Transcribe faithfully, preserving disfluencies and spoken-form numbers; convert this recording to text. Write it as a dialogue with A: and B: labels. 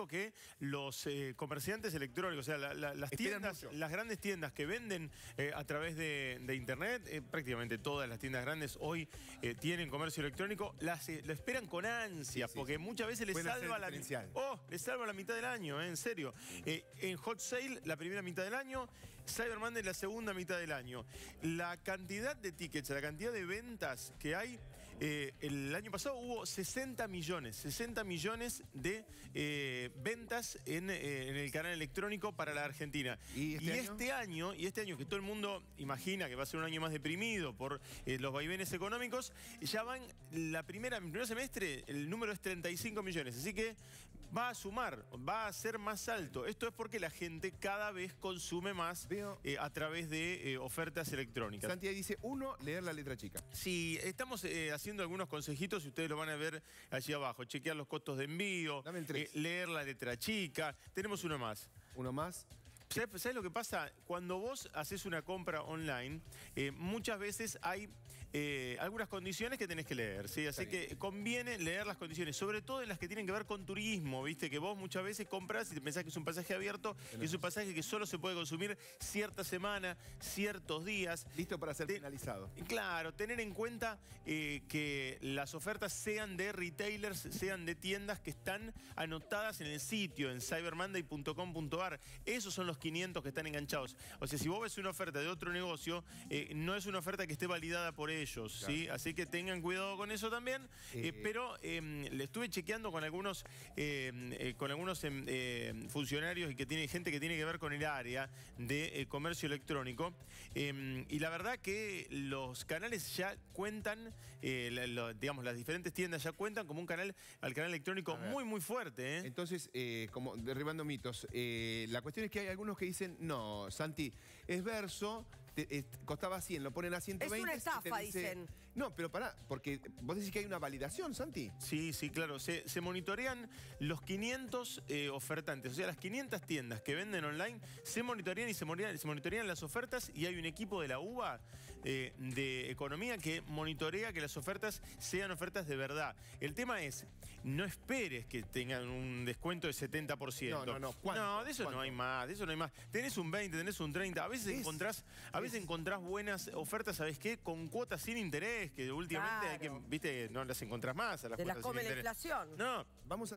A: algo que los eh, comerciantes electrónicos, o sea, la, la, las
B: Esperan
A: tiendas,
B: mucho.
A: las grandes tiendas que venden eh, a través de, de internet, eh, prácticamente todas las tiendas grandes hoy eh, tienen comercio electrónico, las, eh, lo esperan con ansia,
B: Sí, sí,
A: porque
B: sí.
A: muchas veces les
B: Pueden hacer
A: salva
B: el
A: la
B: diferencial.
A: Oh, les salva la mitad del año, eh, en serio. Eh, en Hot Sale, la primera mitad del año, Cyber Monday, la segunda mitad del año. La cantidad de tickets, la cantidad de ventas que hay, eh, el año pasado hubo sesenta millones, sesenta millones de eh, ventas en, eh, en el canal electrónico para la Argentina.
B: ¿Y este
A: y
B: año?
A: este año, y este año que todo el mundo imagina que va a ser un año más deprimido por eh, los vaivenes económicos, ya van, la primera, el primer semestre, el número es treinta y cinco millones, así que va a sumar, va a ser más alto. Esto es porque la gente cada vez consume más
B: Veo-
A: eh, a través de eh, ofertas electrónicas.
B: Santiago dice, uno, leer la letra chica.
A: Sí, estamos eh, haciendo algunos consejitos y ustedes lo van a ver allí abajo. Chequear los costos de envío,
B: Dame el tres.
A: eh, leer la letra chica. Tenemos uno más.
B: Uno más.
A: ¿Sabes, ¿Sabes lo que pasa? Cuando vos haces una compra online, eh, muchas veces hay eh, algunas condiciones que tenés que leer, ¿sí? Así
B: Está
A: que
B: bien.
A: conviene leer las condiciones, sobre todo en las que tienen que ver con turismo, ¿viste? Que vos muchas veces compras y te pensás que es un pasaje abierto, y es un pasaje que solo se puede consumir cierta semana, ciertos días.
B: Listo para ser
A: Te-
B: finalizado.
A: Claro, tener en cuenta eh, que las ofertas sean de retailers, sean de tiendas que están anotadas en el sitio, en cyber monday punto com punto ar. Esos son los quinientos que están enganchados. O sea, si vos ves una oferta de otro negocio, eh, no es una oferta que esté validada por ellos,
B: Claro.
A: ¿sí? Así que tengan cuidado con eso también. Eh,
B: Eh,
A: pero eh, le estuve chequeando con algunos, eh, eh, con algunos eh, eh, funcionarios y que tiene gente que tiene que ver con el área de eh, comercio electrónico. Eh, y la verdad que los canales ya cuentan, eh, la- lo- digamos, las diferentes tiendas ya cuentan como un canal, al canal electrónico
B: A ver.
A: muy, muy fuerte, ¿eh?
B: Entonces, eh, como derribando mitos, eh, la cuestión es que hay algunos que dicen, no, Santi, es verso, te- es- costaba cien, lo ponen a ciento veinte.
C: Es una
B: y te
C: estafa,
B: dice-
C: dicen.
B: No, pero pará, porque vos decís que hay una validación, Santi.
A: Sí, sí, claro. Se, se monitorean los quinientos eh, ofertantes. O sea, las quinientas tiendas que venden online se monitorean y se monitorean, se monitorean las ofertas, y hay un equipo de la U B A eh, de economía que monitorea que las ofertas sean ofertas de verdad. El tema es, no esperes que tengan un descuento de setenta por ciento.
B: No, no, no. ¿Cuánto?
A: No, de eso
B: ¿Cuánto?
A: no hay más, de eso no hay más. Tenés un veinte, tenés un treinta. A veces
B: Es-
A: encontrás, a veces
B: es-
A: encontrás buenas ofertas, ¿sabés qué? Con cuotas sin interés, que últimamente hay que,
C: Claro.
A: viste, no las encontrás más a las
C: Se las
A: cuotas sin
C: come la
A: interés.
C: inflación.
A: No,
B: Vamos a...